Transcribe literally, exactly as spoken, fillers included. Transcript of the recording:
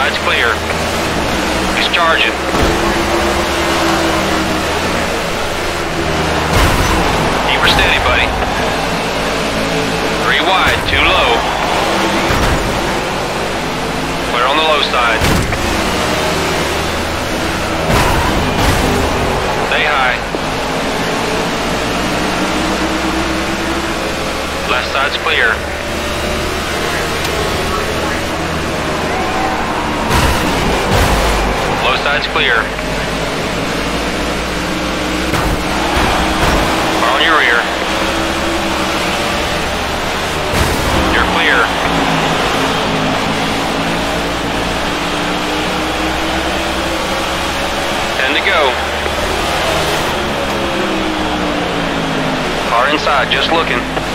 side's clear. He's charging. Keep her steady, buddy. Three wide, too low. Clear on the low side. Stay high. Left side's clear. Low side's clear. Car on your rear. You're clear. Ten to go. Car inside, just looking.